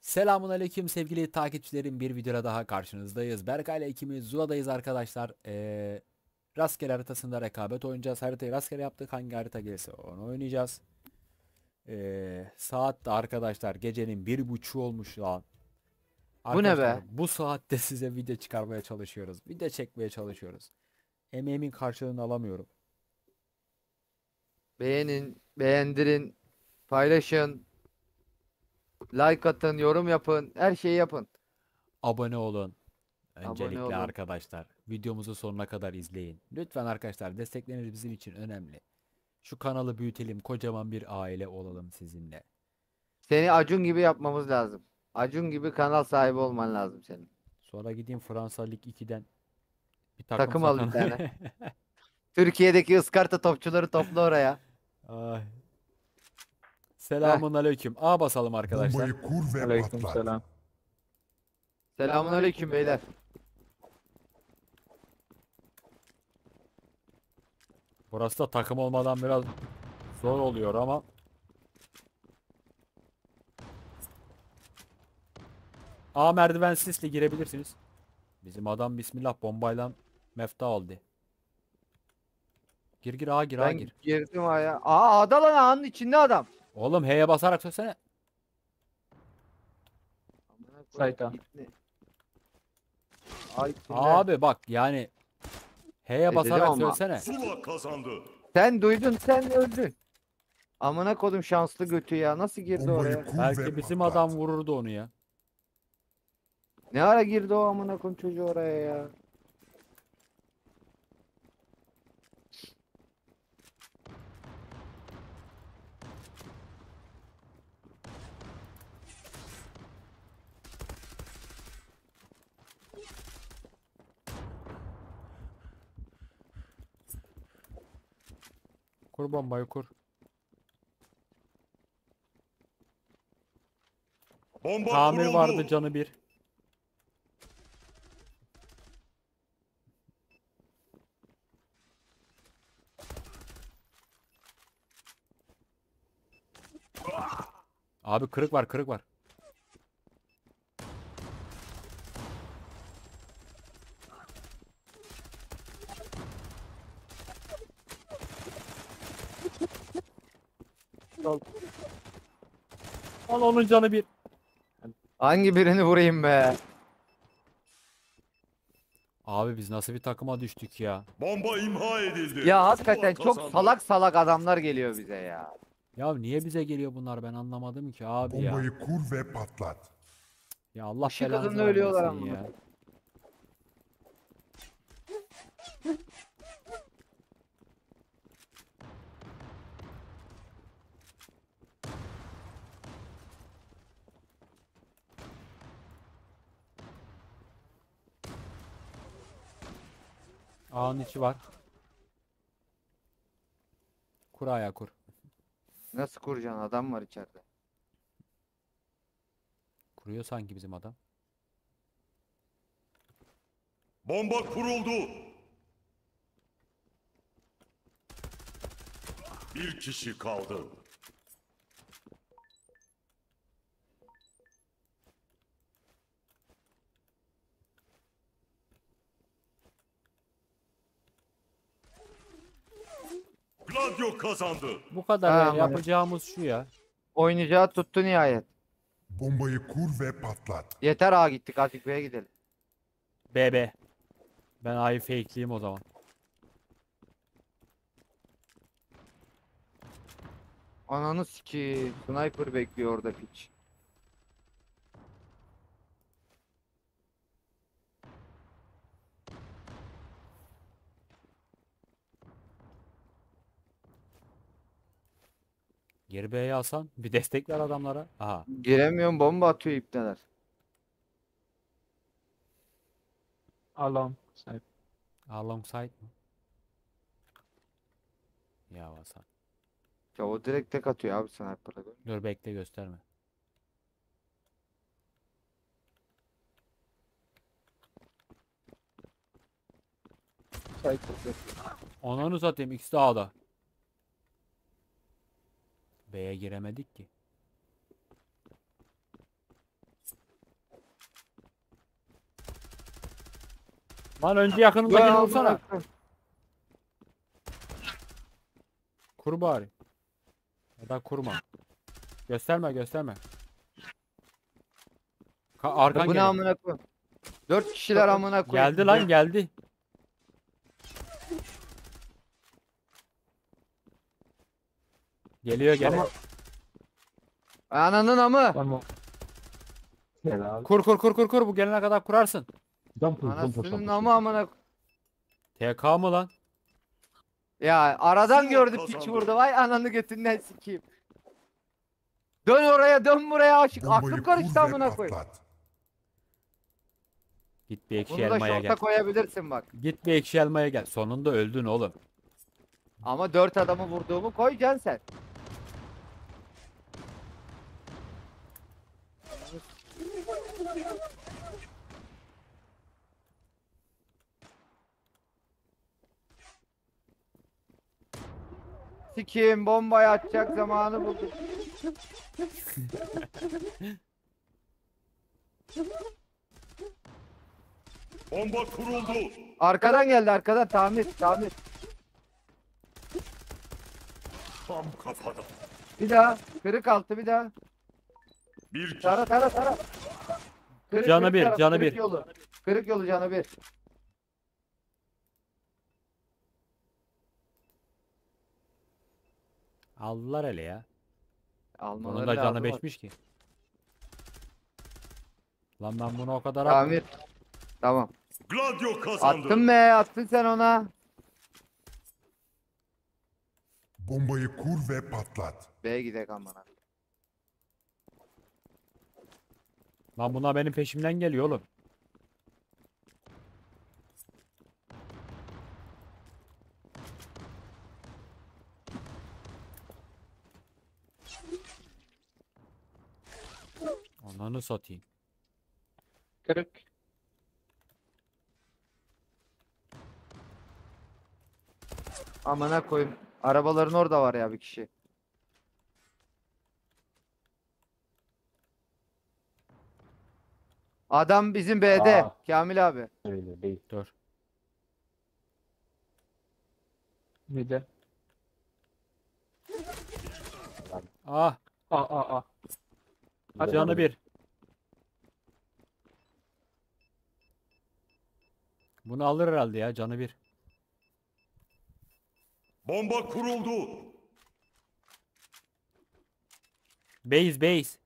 Selamünaleyküm sevgili takipçilerim, bir videoda daha karşınızdayız. Berkay ile ikimiz Zula'dayız arkadaşlar. Rastgele haritasında rekabet oynayacağız. Haritayı rastgele yaptık. Hangi harita gelirse onu oynayacağız. Saat de arkadaşlar gecenin 1:30 olmuş lan. Bu ne Arkadaşlar be? bu saatte size video çıkarmaya çalışıyoruz. Video çekmeye çalışıyoruz. Emeğimin karşılığını alamıyorum. Beğenin, beğendirin, paylaşın, like atın, yorum yapın, her şeyi yapın. Abone olun. Abone Öncelikle olun. arkadaşlar videomuzu sonuna kadar izleyin. Lütfen arkadaşlar, destekleriniz bizim için önemli. Şu kanalı büyütelim, kocaman bir aile olalım sizinle. Seni Acun gibi yapmamız lazım. Acun gibi kanal sahibi olman lazım senin. Sonra gideyim Fransa Lig 2'den bir takım Takım al bir satın. tane. Türkiye'deki ıskarta topçuları topla oraya. Ay. Heh. Selamun aleyküm. A basalım arkadaşlar. Bombayı kur ve patlat. Aleykümselam. Selamünaleyküm beyler. Burası da takım olmadan biraz zor oluyor ama. A merdiven sisli girebilirsiniz. Bizim adam bismillah bombayla mefta oldu. Gir gir A gir A Ben gir. girdim aya. Aa ada lan ağanın içinde adam. Oğlum H'ye basarak söylesene. Amına koyayım, Sayta. ipne. Ay içinde. Abi bak yani H'ye Dedim basarak ama. söylesene. Zula kazandı. Sen duydun, sen öldün. Amına kodum şanslı götü ya. Nasıl girdi Bombayı oraya? kur ve Belki bizim patlat. adam vururdu onu ya. Ne ara girdi o amına koyayım çocuğu oraya ya? Kur bombayı kur. Bomba Tamir kuruldu. vardı, canı bir. Abi kırık var, kırık var. Al onun canı bir. Hangi birini vurayım be? Abi biz nasıl bir takıma düştük ya? Bomba imha edildi. Ya Zula hakikaten çok kazandı. salak salak adamlar geliyor bize ya. Ya niye bize geliyor bunlar, ben anlamadım ki abi ya. Bombayı kur ve patlat. Ya Allah Işık belanızı hızında ölüyorlar vermesin ama. ya. Ağın içi var. Kur ayağı kur. Nasıl kuracaksın, adam var içeride. Kuruyor sanki bizim adam. Bomba kuruldu. Bir kişi kaldı. Gladio kazandı. Bu kadar Ha, ya, ama- yapacağımız şu ya. Oynayacağı tuttu nihayet. Bombayı kur ve patlat. Yeter ağa gittik, artık B'ye gidelim. BB. Ben A'yı fakeleyeyim o zaman. Ananı sikeyim. Sniper bekliyor orada piç. Geri B'ye alsan bir destek ver adamlara. Aha. Giremiyorum, bomba atıyor ipneler. Alon. Sniper. Alongside mı? Ya Hasan. Ya o direkt tek atıyor abi sniper'la. Dur bekle, gösterme. Cycle. Ananı satayım, ikisi de A'da. B'ye giremedik ki. Lan önce yakınındakini Ya, vursana. bırak. Kur bari. Ya da kurma. Gösterme gösterme. Arkan Bu ne geliyor. amına koyayım? 4 kişiler amına koyayım. Geldi lan geldi. Geliyor gene. Ama- Ananın amı. One more. Helal. Kur bu gelene kadar kurarsın. Don't push, don't push, Anasının don't push. amı amına. TK mı lan? Ya aradan Zula gördü piç kazandı. vurdu. Vay ananı götünden sikeyim. Dön oraya dön buraya aşık. Bombayı Aklım kur karıştı ve amına koyayım. patlat. Git bir ekşi Bunu da elmaya şorta gel. koyabilirsin bak. Git bir ekşi elmaya gel. Sonunda öldün oğlum. Ama 4 adamı vurduğumu koyacaksın sen. Sikiyim bombayı atacak zamanı buldum. Bomba kuruldu. Arkadan geldi arkadan tamir. Tam kafada. Bir daha kırık altı bir daha. Bir kişi. Tara. Canı bir, taraf, canı kırık bir. Yolu. Kırık yolu canı bir. Aldılar hele ya. Almaları Bunun da canı lazım. beşmiş ki. Lan ben bunu o kadar Tamir. Tamam. Gladio kazandı. Attın sen ona. Bombayı kur ve patlat. B'ye gidek amına. Lan bunlar benim peşimden geliyor oğlum. Ananı satayım. Kırık. Amına koyayım. Arabaların orada var ya bir kişi. Adam bizim B'de. Aa. Kamil abi. Öyle değil. Dur. Mide. Ah Aa. Hadi canı oğlum. bir. Bunu alır herhalde ya canı bir. Bomba kuruldu. Base.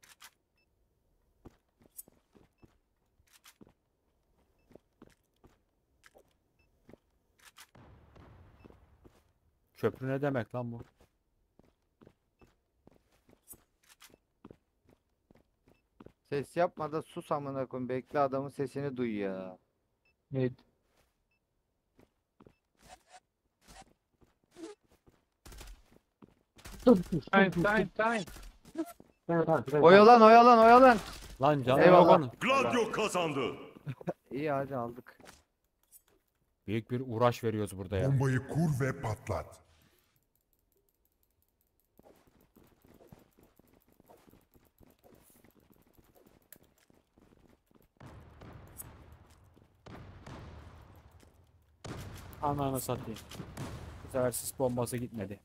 Köprü ne demek lan bu? Ses yapma da sus amına koyayım. Bekle adamın sesini duy ya. Mid. Time. Oyalan. Lan canı Eyvallah. yok onun. Gladio kazandı. İyi hadi aldık. Büyük bir uğraş veriyoruz burada ya. Bombayı kur ve patlat. Ananı satayım. Bu sefer sis bombası gitmedi.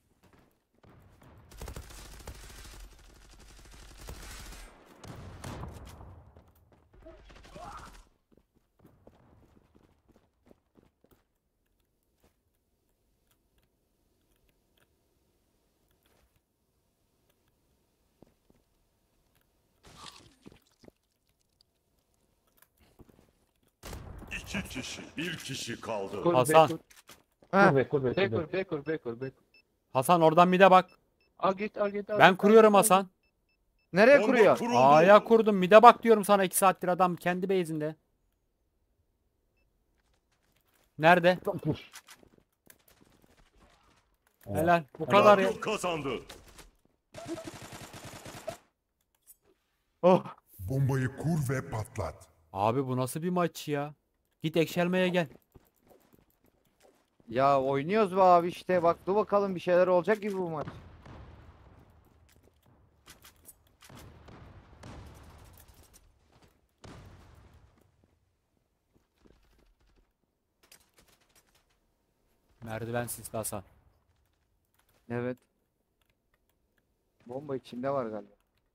İki kişi. Bir kişi kaldı. Kur Hasan. be, Heh. kur be. Hasan oradan mide bak. Al git. Ben kuruyorum Hasan. Nereye Bomba kuruyor? kuruldu. A'ya kurdum. Mide bak diyorum sana 2 saattir adam kendi base'inde. Nerede? Don't push. Helal. Bu kadar ya. Gladio kazandı. Oh. Bombayı kur ve patlat. Abi bu nasıl bir maç ya? Git ekşelmeye gel. Ya oynuyoruz be abi işte. Bak dur bakalım bir şeyler olacak gibi bu maç. Merdiven sisli Hasan. Evet. Bomba içinde var galiba.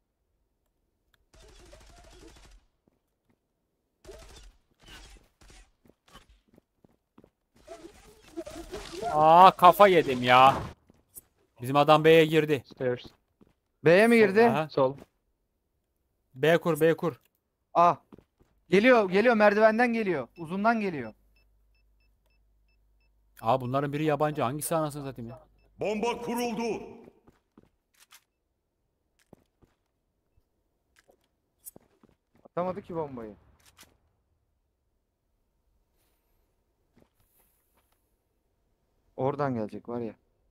Aa, kafa yedim ya. Bizim adam B'ye girdi. Stairs. B'ye mi girdi? Aha. Sol. B kur, B kur. Ah. Geliyor merdivenden geliyor. Uzundan geliyor. Aa, bunların biri yabancı. Hangisi anasını satayım ya? Bomba kuruldu. Atamadı ki bombayı. Oradan gelecek var ya.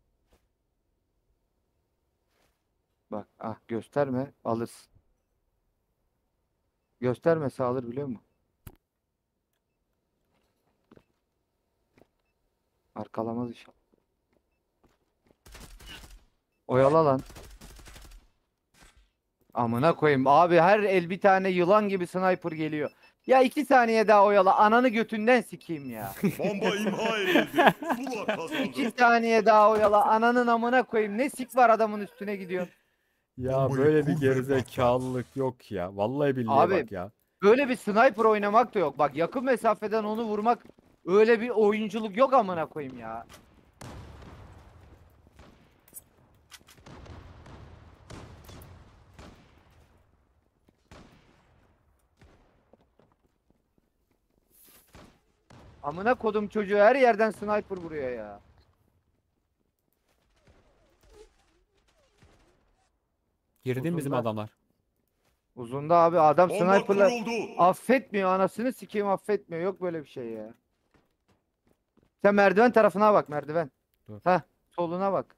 Bak ah gösterme alırsın. Göstermese alır biliyor musun? Arkalamaz inşallah. Oyala lan. Amına koyayım. Abi her el bir tane yılan gibi sniper geliyor. Ya 2 saniye daha oyala. Ananı götünden sikeyim ya. Bomba imha edildi. Zula kazandı. 2 saniye daha oyala. Ananın amına koyayım. Ne sik var adamın üstüne gidiyor. Ya Bombayı böyle bir kur ve gerizekalılık yok ya. Vallahi billahi Abi, bak ya. Böyle bir sniper oynamak da yok. Bak yakın mesafeden onu vurmak öyle bir oyunculuk yok amına koyayım ya. Amına kodum çocuğu her yerden sniper vuruyor ya. Girdi bizim Uzundan. adamlar. Uzunda abi adam Bomba sniper'la kuruldu. affetmiyor, anasını sikeyim affetmiyor. Yok böyle bir şey ya. Sen merdiven tarafına bak, merdiven. Dur. Heh, soluna bak.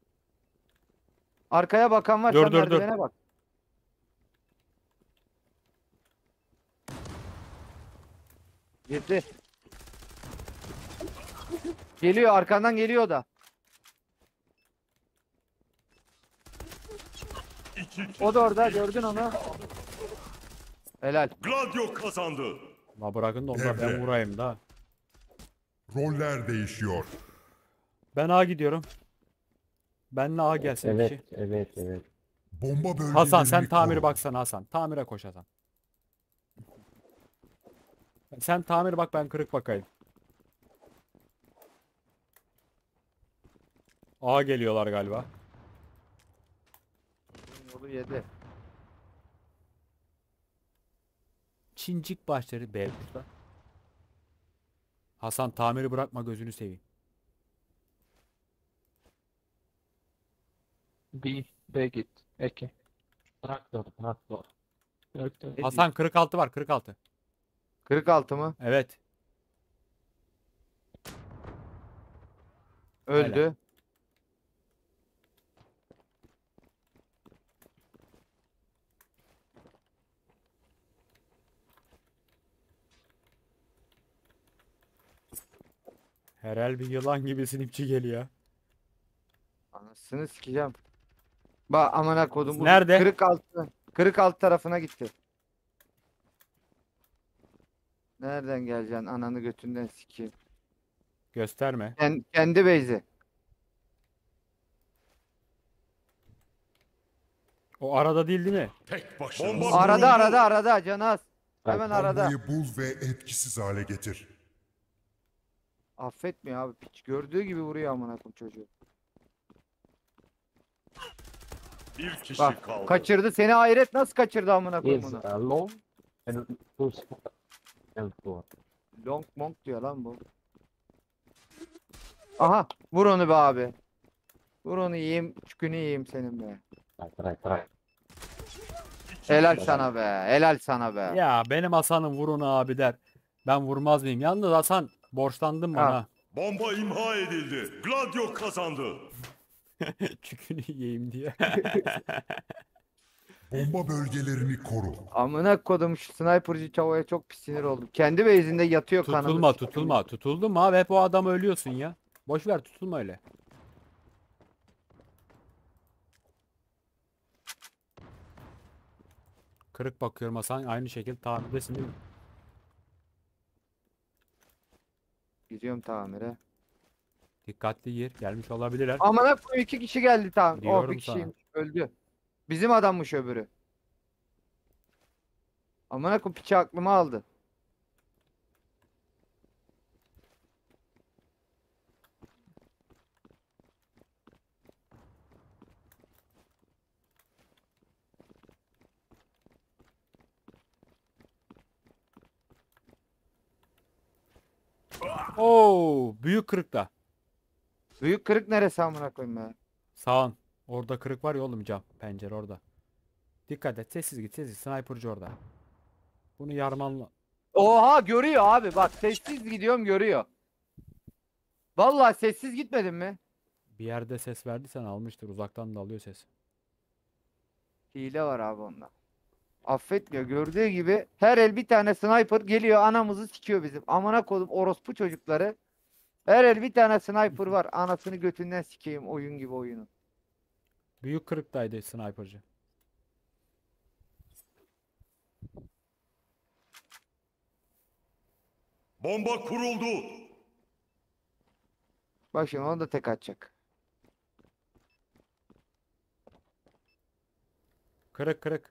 Arkaya bakan var, Dur, sen dur, dur. merdivene bak. Gitti. Geliyor, arkandan geliyor da. İki kişi. O da orada, gördün onu. Helal. Gladio kazandı. La bırakın da onları ben Devre. vurayım da. Roller değişiyor. Ben A gidiyorum. Benle A gelsin bir kişi. Evet. Bomba bölgelerini Hasan sen tamiri koru. baksana Hasan. Tamire koş Hasan. Sen tamir bak, ben kırık bakayım. A geliyorlar galiba. Yolu yedi. Çincik başları B burada. Hasan tamiri bırakma, gözünü seveyim. B git. Eke. Traktör. Traktör. Hasan 46 var, 46. 46 mı? Evet. Öldü. Herhal bir yılan gibi sinipçi geliyor. Anasını sikeceğim. Bak amına kodum. Nerede? 46. 46 tarafına gitti. Nereden geleceksin? Ananı götünden sikeyim. Gösterme. Kendi base'i. O arada değil mi? Tek başına. Bomba Arada kuruldu. arada canı az. Hemen arada. Bombayı bul ve etkisiz hale getir. Affetmiyor abi piç. Gördüğü gibi vuruyor amına koyayım çocuğu. Bir kişi Bak kaldı. kaçırdı seni, hayret nasıl kaçırdı amına koyayım Is onu. long and two small and four. Long monk diyor lan bu. Aha vur onu be abi. Vur onu yiyeyim. Çükünü yiyeyim senin be. Try. Helal sana be. Helal sana be. Ya benim Hasan'ım vurun abi der. Ben vurmaz mıyım? Yalnız Hasan borçlandın bana. Ha. Bomba imha edildi. Gladio kazandı. Çükünü yiyeyim diye. Bomba bölgelerini koru. Amına kodum şu sniperci çavaya çok pis sinir oldum. Kendi base'inde yatıyor kanını. Tutulma sikeyim. tutulma. Tutuldun mu abi? Hep o adam ölüyorsun ya. Boş ver, tutulma öyle. Kırık bakıyorum Hasan. Aynı şekilde tamirdesin değil mi? Gidiyorum tamire. Dikkatli gir. Gelmiş olabilirler. Amına koyayım 2 kişi geldi tamam. Oh Diyorum bir sana. kişiymiş. Öldü. Bizim adammış öbürü. Amına koyayım piçi aklıma aldı. Oo, büyük kırıkta. Büyük kırık neresi amına koyayım ya? Sağın. Orada kırık var ya oğlum, cam. Pencere orada. Dikkat et. Sessiz git. Sessiz. Sniper'cı orada. Bunu yarmanla. Oha görüyor abi bak sessiz gidiyorum görüyor. Vallahi sessiz gitmedin mi? Bir yerde ses verdiysen almıştır. Uzaktan da alıyor ses. Hile var abi onda. Affetmiyor. Gördüğü gibi her el bir tane sniper geliyor anamızı sikiyor bizim. Amına koydum orospu çocukları. Her el bir tane sniper var. Anasını götünden sikeyim oyun gibi oyunu. Büyük kırıktaydı sniper'cı. Bomba kuruldu. Bak şimdi onu da tek atacak. Kırık kırık.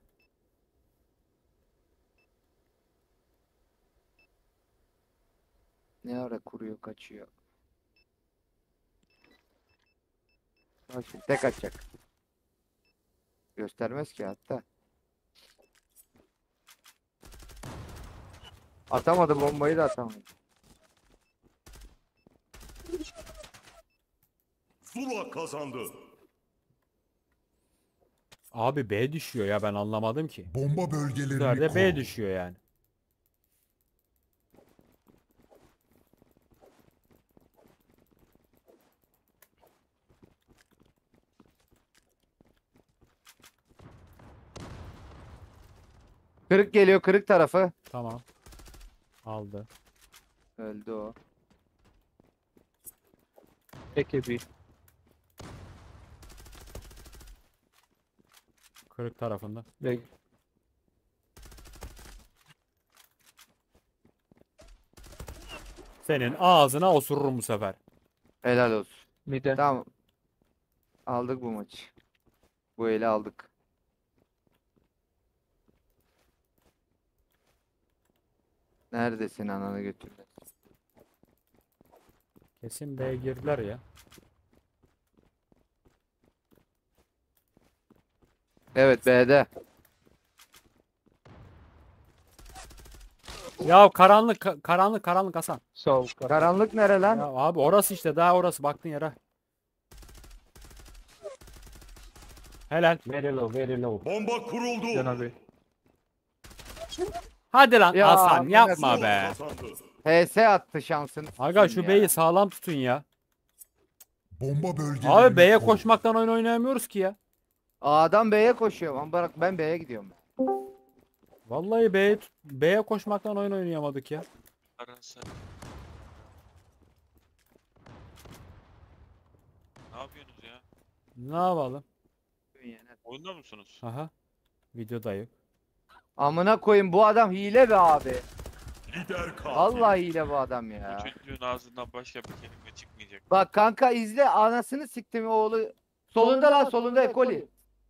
Ne ara kuruyor kaçıyor. Bak şimdi tek atacak. Göstermez ki hatta. Atamadı bombayı da atamadı. Zula kazandı. Abi B düşüyor ya, ben anlamadım ki. Bomba Bu bölgelerini sefer de B koru. düşüyor yani. Kırık geliyor kırık tarafı. Tamam. Aldı. Öldü o. AKB. Kırık tarafında. B. Senin ağzına osururum bu sefer. Helal olsun. Mid'e. Tamam. Aldık bu maçı. Bu eli aldık. Neredesin ananı götürme. Kesin B'ye girdiler ya. Evet B'de. Ya karanlık karanlık Hasan. Sol. Karanlık nere lan? Ya abi orası işte, daha orası, baktın yere. Helal. Very low, very low. Bomba kuruldu. Yana B. Hadi lan Ya, Hasan, amına yapma Zula be. kazandı. HS attı şansın. Aga şu B'yi sağlam tutun ya. Bomba bölgelerini Abi B'ye koru. koşmaktan oyun oynayamıyoruz ki ya. A'dan B'ye koşuyor. Ama bırak ben B'ye gidiyorum. Vallahi B'ye koşmaktan oyun oynayamadık ya. Arası. Ne yapıyorsunuz ya? Ne yapalım? Oyunda musunuz? Aha. Videodayım. Amına koyayım bu adam hile be abi. Lider katil. Vallahi hile bu adam Bu ya. çocuğun ağzından başka bir kelime çıkmayacak. Bak kanka izle anasını siktim oğlu. Solunda lan solunda Ekoli.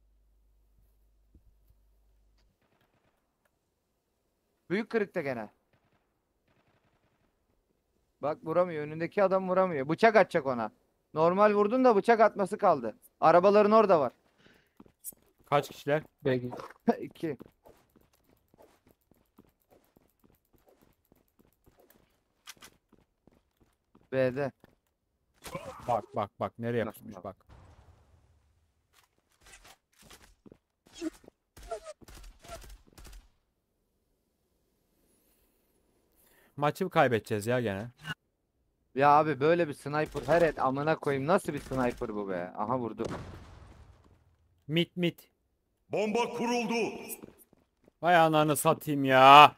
Büyük kırıkta gene. Bak vuramıyor. Önündeki adam vuramıyor. Bıçak atacak ona. Normal vurdun da bıçak atması kaldı. Arabaların orada var. Kaç kişiler? B git. 2. B'de. Bak nereye Bak, pusmuş bak. bak. Maçı kaybedeceğiz ya gene. Ya abi böyle bir sniper her et amına koyayım nasıl bir sniper bu be? Aha vurdu. Mit. Bomba kuruldu. Vay ananı satayım ya.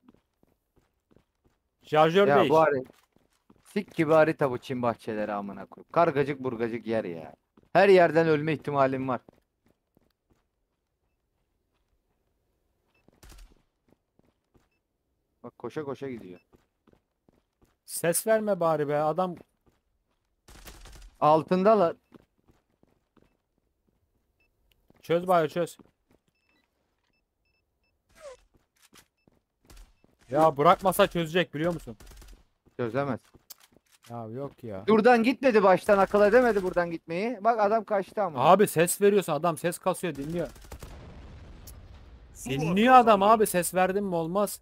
Şarjör Ya değiş. bu sik gibi harita bu Çin bahçeleri amına koyayım. Kargacık burgacık yer ya. Her yerden ölme ihtimalim var. Bak koşa koşa gidiyor. Ses verme bari be adam. Altındalar. Çöz bayo çöz. Ya bırakmasa çözecek biliyor musun? Çözemez. Ya yok ya. Buradan gitmedi baştan, akıl edemedi buradan gitmeyi. Bak adam kaçtı ama. Abi ses veriyorsun, adam ses kasıyor, dinliyor. Zula Dinliyor adam kazandı. abi, ses verdin mi olmaz.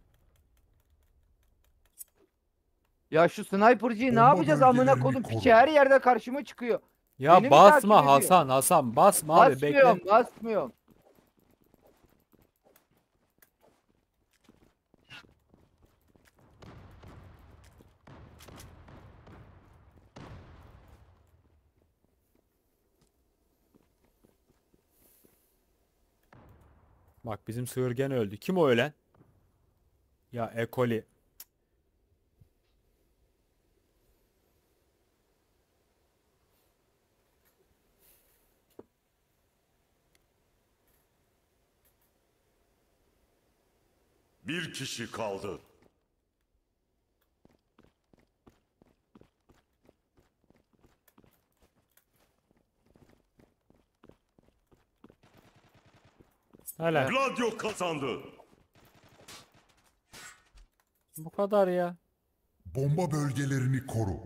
Ya şu sniper'cıyı ne Bomba yapacağız amına bölgelerini kodum? koru. Piçi her yerde karşıma çıkıyor. Ya Beni mi takip basma ediyor? Hasan, Hasan basma abi, Basmıyorum, bekle. basmıyorum. Bak bizim sığır gene öldü. Kim o ölen? Ya Ekoli. Bir kişi kaldı. Hele Gladio kazandı. bu kadar ya. Bomba bölgelerini koru.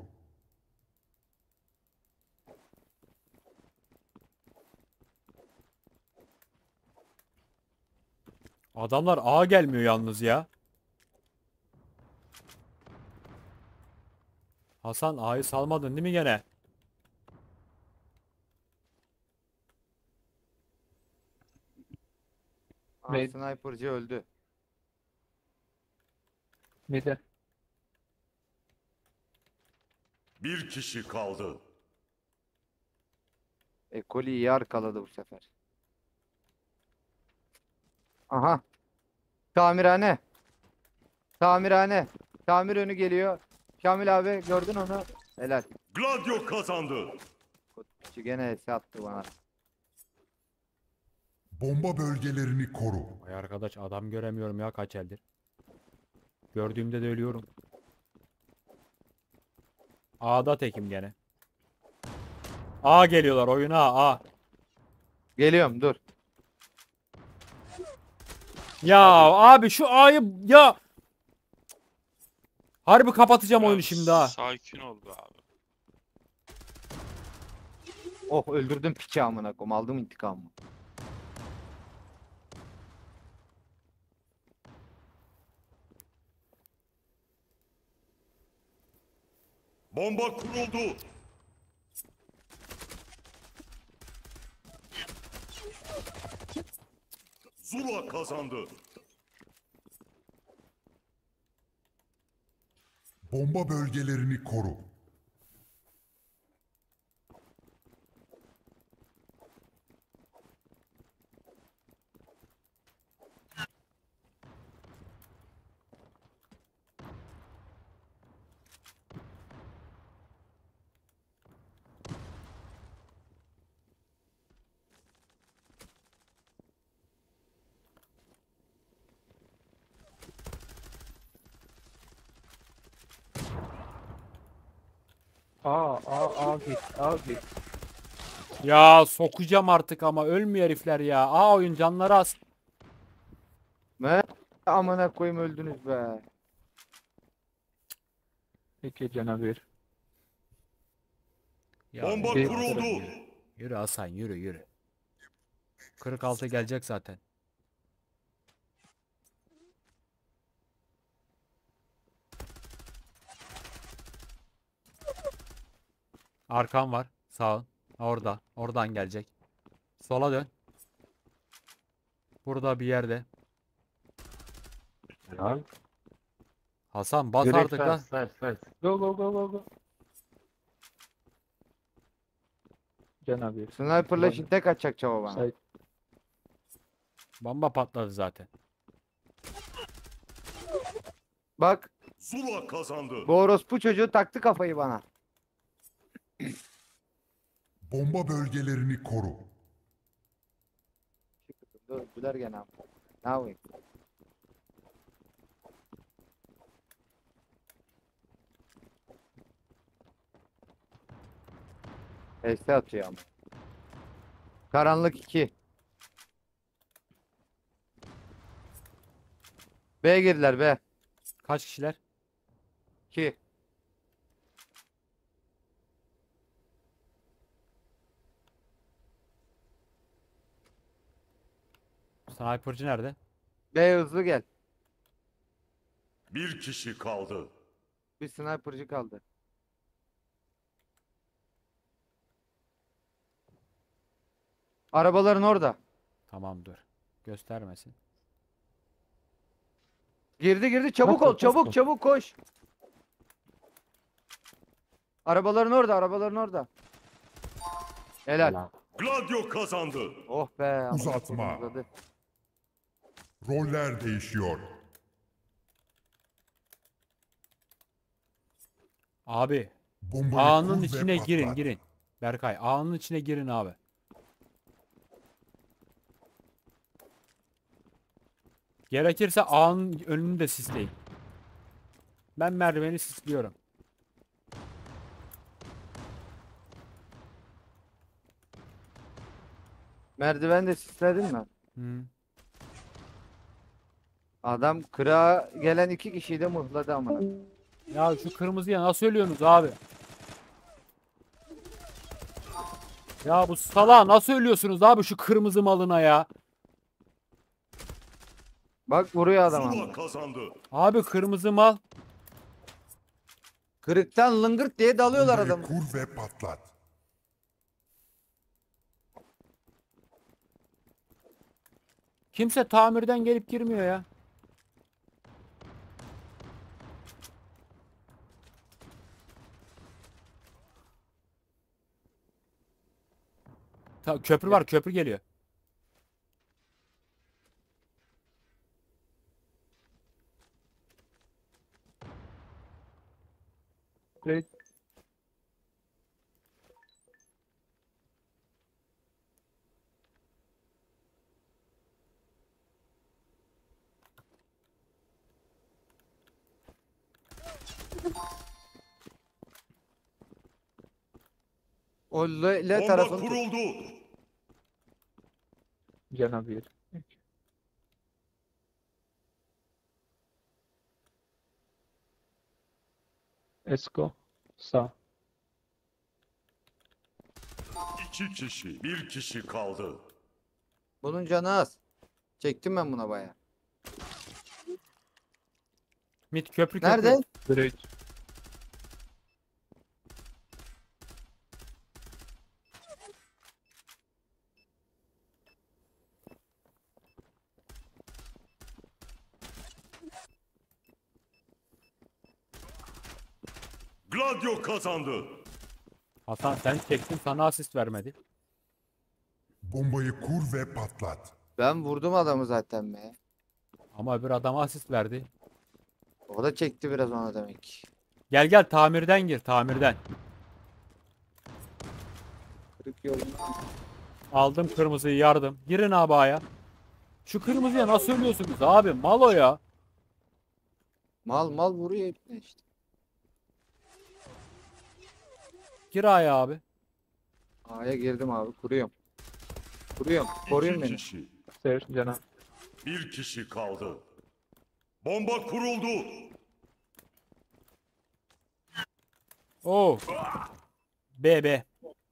Adamlar A gelmiyor yalnız ya. Hasan A'yı salmadın değil mi gene? Aa, Ve- sniper'cı öldü. Mid'e. Bir kişi kaldı. Ekoli iyi arkaladı bu sefer. Aha. Tamirhane. Tamirhane. Tamir önü geliyor. Kamil abi gördün onu. Helal. Gladio kazandı. Piçi gene S attı bana. Bomba bölgelerini koru. Ay arkadaş adam göremiyorum ya kaç eldir. Gördüğümde de ölüyorum. A'da tekim gene. A geliyorlar oyuna A. Geliyorum dur. Ya abi şu A'yı ya. Harbi kapatacağım oyunu Ya şimdi ha. Sakin ol be abi. Oh öldürdüm piçi amına koyayım. Aldım intikamımı. Bomba kuruldu. Zula kazandı. Bomba bölgelerini koru. A git, A git. Ya sokacağım artık ama ölmüyor herifler ya. A oyun canları az. Ne? Amına koyayım öldünüz be. 2 canavar. Ya Bomba yürü, kuruldu. Yürü Hasan yürü yürü. 46 gelecek zaten. Arkam var. Sağ. Orada. Oradan gelecek. Sola dön. Burada bir yerde. Helal. Hasan bas Direkt artık lan. fast. Go. Canavar. Sniper'la şimdi tek atacak çava bana. Side. Bomba patladı zaten. Bak Zula kazandı. bu orospu çocuğu taktı kafayı bana. Bomba bölgelerini koru. Öldüler gene ama. Ne yapayım? Ese atıyor ama. Karanlık 2. B girdiler B. Kaç kişiler? 2. Sniper'cı nerede? B hızlı gel. Bir kişi kaldı. Bir sniper'cı kaldı. Arabaların orada. Tamam dur. Göstermesin. Girdi çabuk ol çabuk koş. Arabaların orada. Helal. Helal. Gladio kazandı. Oh be. amına Uzatma. koyayım, uzadı. Roller değişiyor. Abi Bombayı ağanın kur ve içine girin patlat. girin. Berkay ağanın içine girin abi. Gerekirse ağanın önünü de sisleyin. Ben merdiveni sisliyorum. Merdiven de sisledin mi? Hı. Adam kırağa gelen 2 kişiyi de mıhladı amına. Ya şu kırmızıya nasıl ölüyorsunuz abi? Ya bu salağa nasıl ölüyorsunuz abi şu kırmızı malına ya? Bak vuruyor adam Zula amına. kazandı. Abi kırmızı mal. Kırıktan lıngırt diye dalıyorlar Bombayı adamı. kur ve patlat. Kimse tamirden gelip girmiyor ya. Köprü var, köprü geliyor. Plate. O L Bomba tarafını tut. kuruldu. Canavar. Esko. Sağ. İki kişi. Bir kişi kaldı. Bunun canı az. Çektim ben buna baya. Mit köprü köprü. Nerede? Bridge. Gladio kazandı. Hasan sen çektin sana asist vermedi. Bombayı kur ve patlat. Ben vurdum adamı zaten be. Ama öbür adama asist verdi. O da çekti biraz ona demek. Gel gel tamirden gir tamirden. Kırık yolunu. Aldım kırmızıyı yardım. Girin abi aya. Şu kırmızıya nasıl ölüyorsunuz abi? Mal o ya. Mal vuruyor ipne işte. Gir aya abi. A'ya girdim abi kuruyorum. Koruyun İki beni. kişi. Stairs. Canavar. Bir kişi kaldı. Bomba kuruldu. Oo. B.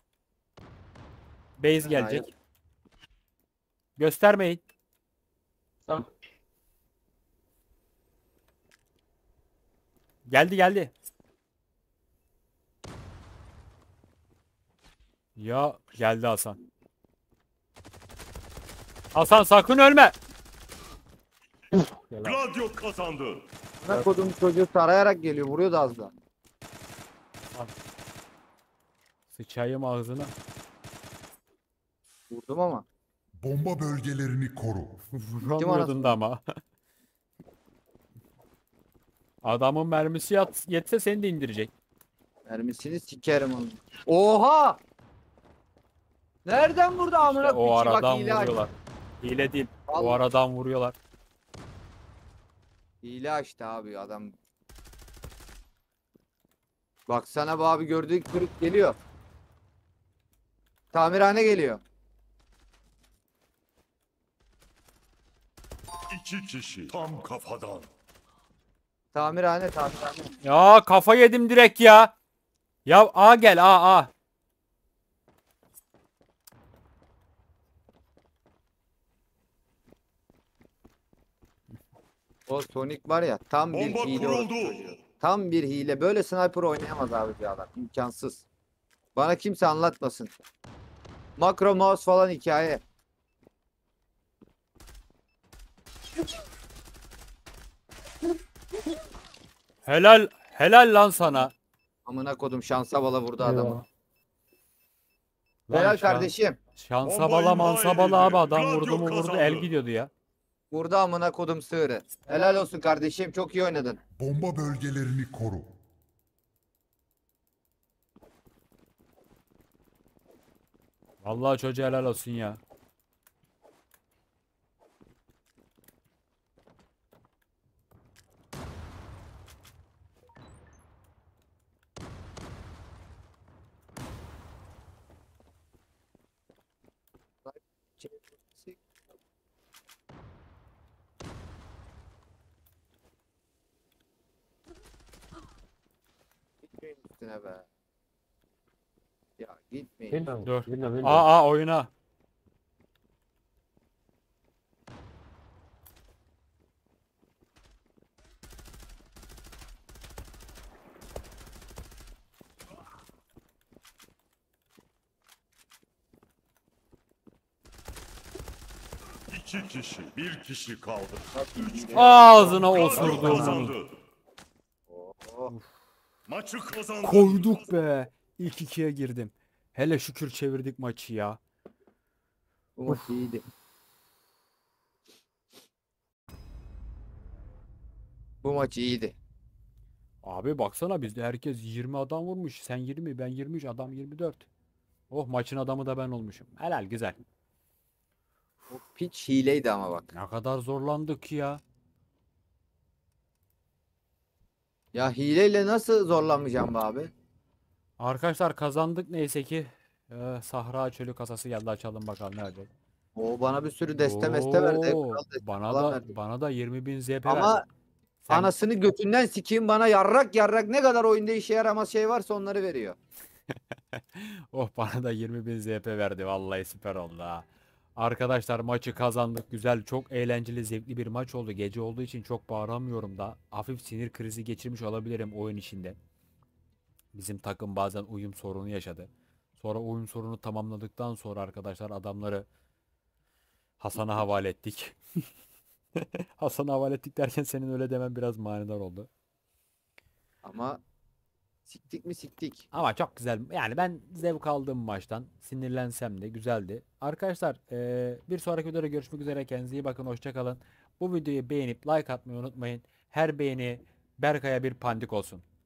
Base gelecek. Göstermeyin. Tamam. Geldi. Ya geldi Hasan. Hasan sakın ölme. Gladio kazandı. Buna kodum çocuğu tarayarak geliyor. Vuruyor da az da. Sıçayım ağzına. Vurdum ama. Bomba bölgelerini koru. Vuramıyordun da ama. Adamın mermisi yetse seni de indirecek. Mermisini sikerim onu. Oha! Nereden vurdu amına O piçi? Bak aradan hile aç. vuruyorlar. Hile değil. O Vallahi. aradan vuruyorlar. Hile açtı abi adam. Baksana bu abi gördüğü kırık geliyor. Tamirhane geliyor. 2 kişi tam kafadan. Tamirhane. Ya kafa yedim direkt ya. Ya A gel A. O Sonic var ya tam bir Bomba hile kuruldu. çocuğu. Tam bir hile. Böyle sniper oynayamaz abi bir adam. İmkansız. Bana kimse anlatmasın. Makro mouse falan hikaye. Helal lan sana. Amına kodum şansa bala vurdu adamı. Eyvallah. Lan Helal kardeşim. Şansa Bomba bala imha mansa bala edildi. abi adam Gladio vurdu mu vurdu kazandı. el gidiyordu ya. Vurdu amına kodum sığırı. Helal olsun kardeşim. Çok iyi oynadın. Bomba bölgelerini koru. Vallahi çocuğa helal olsun ya. Gitmeyin üstüne be. Ya gitmeyin. Window. Dur. Window. A oyuna. İki kişi, bir kişi kaldı. Ağzına Gladio osurduğum. kazandı. Oh. Maçı kazandı. Koyduk be. İlk ikiye girdim. Hele şükür çevirdik maçı ya. Bu maç iyiydi. Bu maç iyiydi. Abi baksana bizde herkes 20 adam vurmuş. Sen 20 ben 23 adam 24. Oh maçın adamı da ben olmuşum. Helal güzel. O piç hileydi ama bak. Ne kadar zorlandık ya. Ya hileyle nasıl zorlanmayacağım be abi? Arkadaşlar kazandık neyse ki. Sahra çölü kasası geldi açalım bakalım ne olacak. O bana bir sürü deste meste verdi. Oo, Kral deste bana falan da verdi. bana da 20.000 ZP Ama verdi. Sen- anasını götünden sikeyim bana yarrak ne kadar oyunda işe yaramaz şey varsa onları veriyor. Oh bana da 20.000 ZP verdi. Vallahi süper oldu ha. Arkadaşlar maçı kazandık. Güzel, çok eğlenceli, zevkli bir maç oldu. Gece olduğu için çok bağıramıyorum da. Hafif sinir krizi geçirmiş olabilirim oyun içinde. Bizim takım bazen uyum sorunu yaşadı. Sonra uyum sorunu tamamladıktan sonra arkadaşlar adamları Hasan'a havale ettik. Hasan'a havale ettik derken senin öyle demen biraz manidar oldu. Ama siktik mi siktik. Ama çok güzel. Yani ben zevk aldığım maçtan. Sinirlensem de güzeldi. Arkadaşlar bir sonraki videoda görüşmek üzere. Kendinize iyi bakın. Hoşça kalın. Bu videoyu beğenip like atmayı unutmayın. Her beğeni Berkay'a bir pandik olsun.